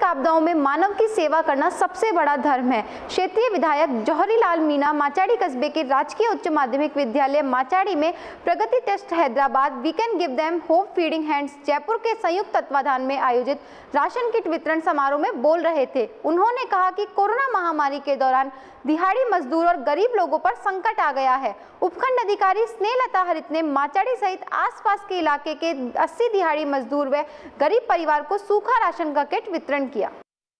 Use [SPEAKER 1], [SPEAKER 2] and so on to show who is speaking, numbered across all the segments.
[SPEAKER 1] आपदाओं में मानव की सेवा करना सबसे बड़ा धर्म है। क्षेत्रीय विधायक जौहरीलाल मीणा माचाड़ी कस्बे के राजकीय उच्च माध्यमिक विद्यालय माचाड़ी में Pragati test Hyderabad we can give them hope feeding hands Jaipur के संयुक्त तत्वाधान में आयोजित राशन किट वितरण समारोह में बोल रहे थे। उन्होंने कहा कि कोरोना महामारी के दौरान दिहाड़ी मजदूर और गरीब लोगों पर संकट आ गया है। उपखंड अधिकारी स्नेहलता हरित ने माचाड़ी सहित आसपास के इलाके के 80 दिहाड़ी मजदूर व गरीब परिवार को सूखा राशन का किट वितरण किया।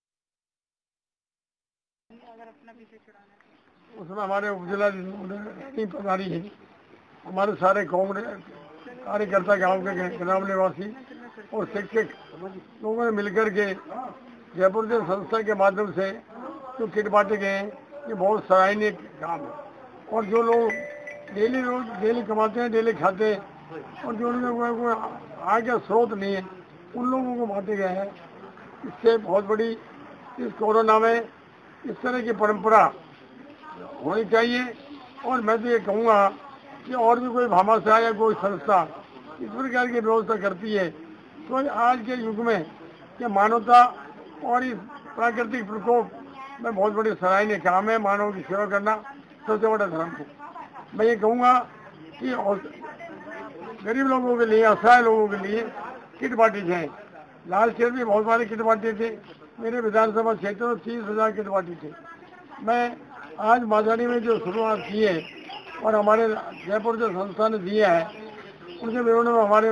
[SPEAKER 2] उसमें हमारे उपजिला प्रभारी है, हमारे सारे कांग्रेस कार्यकर्ता, गांव के ग्राम निवासी और शिक्षक लोगों ने मिलकर के जयपुर जन संस्था के माध्यम से जो किट बांटे गए हैं, ये बहुत सराहनीय काम है। और जो लोग डेली कमाते हैं, डेली खाते हैं और जो लोगों को आय का स्रोत नहीं है, उन लोगों को बांटे गए हैं। इससे बहुत बड़ी इस कोरोना में इस तरह की परंपरा होनी चाहिए। और मैं तो ये कहूँगा कि और भी कोई भामाशाह या कोई संस्था इस प्रकार की व्यवस्था करती है तो आज के युग में ये मानवता और इस प्राकृतिक प्रकोप में बहुत बड़ी सराहनीय काम है। मानव की सेवा करना सबसे बड़ा धर्म है। मैं ये कहूँगा कि गरीब लोगों के लिए, असहाय लोगों के लिए किट बांटी जाए। लाल शेर भी बहुत सारे किट बांटे थे। मेरे विधानसभा क्षेत्र में 30,000 किट बांटी थी। मैं आज माचाड़ी में जो शुरुआत की है और हमारे जयपुर जो संस्था ने दिया है, उनके विवरण में हमारे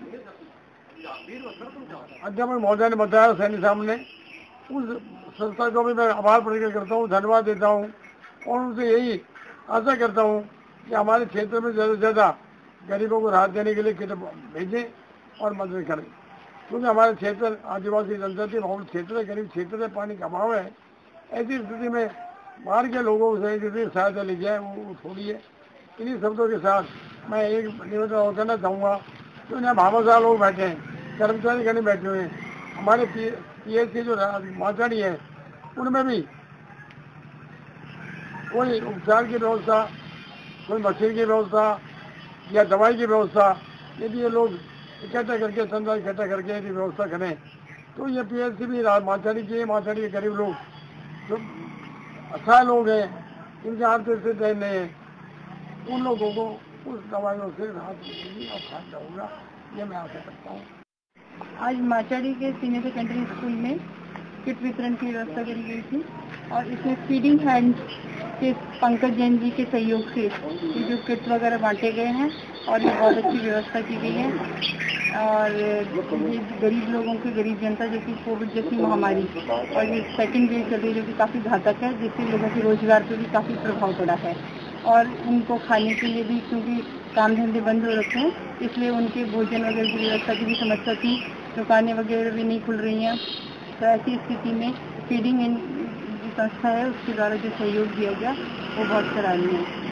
[SPEAKER 2] अध्यापक महोदय ने बताया, सैनी साहब ने, उस संस्था को भी मैं आभार प्रकट करता हूँ, धन्यवाद देता हूँ और उनसे यही आशा करता हूँ कि हमारे क्षेत्र में ज़्यादा से ज़्यादा गरीबों को राहत देने के लिए किट भेजें और मदद करें। क्योंकि हमारे क्षेत्र आदिवासी जनजाति बहुल क्षेत्र है, गरीब क्षेत्र है, पानी का अभाव है। ऐसी स्थिति में बाहर के लोगों से जितनी सहायता ली जाए वो थोड़ी है। इन्हीं शब्दों के साथ मैं एक निवेदन और करना चाहूँगा कि उन्हें भामाशाह लोग बैठे हैं, कर्मचारी गण बैठे हुए हैं। हमारे PHC जो माचाड़ी है उनमें भी कोई उपचार की व्यवस्था, कोई मशीन की व्यवस्था या दवाई की व्यवस्था, यदि ये लोग इकट्ठा करके चंदा इकट्ठा करके यदि व्यवस्था करें तो ये PHC भी माचाड़ी के गरीब लोग जो असहाय लोग हैं, इनके आर्थिक स्थिति नहीं है, उन लोगों को उस दवाइयों से राहत मिलेगी और फायदा होगा, ये मैं आशा करता हूँ।
[SPEAKER 3] आज माचाड़ी के सीनियर सेकेंडरी स्कूल में किट वितरण की व्यवस्था करी गई थी और इसमें फीडिंग हैंड्स के पंकज जैन जी के सहयोग से ये जो किट वगैरह बांटे गए हैं और ये बहुत अच्छी व्यवस्था की गई है। और ये गरीब लोगों की, गरीब जनता जो कि कोविड जैसी महामारी और ये सेकंड वेव चल रही है जो कि काफ़ी घातक है, जिससे लोगों के रोजगार पर भी काफ़ी प्रभाव पड़ा है। और उनको खाने के लिए भी, क्योंकि काम धंधे बंद हो रखे हैं, इसलिए उनके भोजन वगैरह की व्यवस्था की भी समस्या थी। दुकानें वगैरह भी नहीं खुल रही हैं। तो ऐसी स्थिति में फीडिंग इन संस्था है उसके द्वारा जो सहयोग दिया गया वो बहुत सराहनीय है।